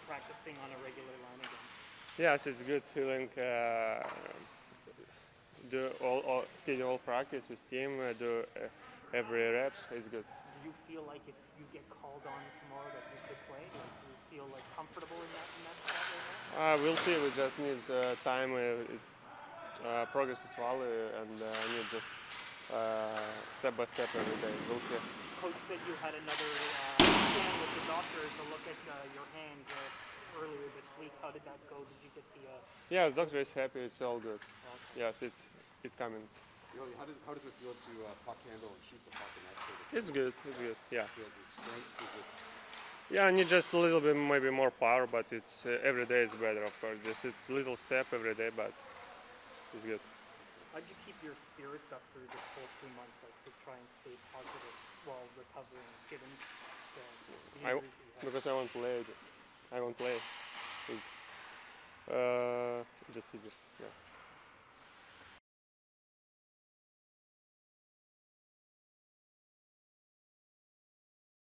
practicing on a regular line again? Yes, it's good feeling. Do all skating all practice with team. Do every reps. It's good. Do you feel like if you get called on tomorrow that you could play? Like, do you feel like comfortable in that spot right now? We'll see. We just need time. It's progress is slowly, and I need just step by step every day. We'll see. Coach said you had another scan with the doctor to look at your hand earlier this week. How did that go? Did you get the? Yeah, the doctor is happy. It's all good. Okay. Yes, it's coming. Really, how does it feel to puck handle and shoot the puck in that sort of? It's good. It's good. Yeah. Feel the strength? Is it? Yeah, I need just a little bit, maybe more power, but it's every day is better, of course. Just it's a little step every day, but it's good. How'd you keep your spirits up through this whole 2 months, like to try and stay positive while recovering, given the injuries you had? Because I won't play. I won't play. It's just easy. Yeah.